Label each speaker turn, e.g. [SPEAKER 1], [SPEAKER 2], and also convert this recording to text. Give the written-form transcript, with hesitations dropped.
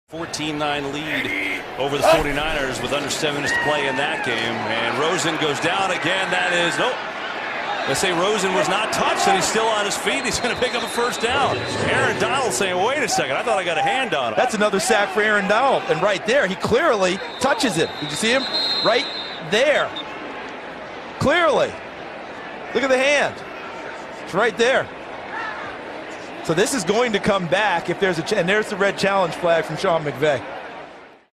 [SPEAKER 1] 14-9 lead over the 49ers with under 7 minutes to play in that game. And Rosen goes down again. That is, nope. They say Rosen was not touched and he's still on his feet. He's going to pick up a first down. Aaron Donald saying, wait a second, I thought I got a hand on him.
[SPEAKER 2] That's another sack for Aaron Donald. And right there, he clearly touches it. Did you see him? Right there. Clearly. Look at the hand. It's right there. So this is going to come back if there's a and there's the red challenge flag from Sean McVay.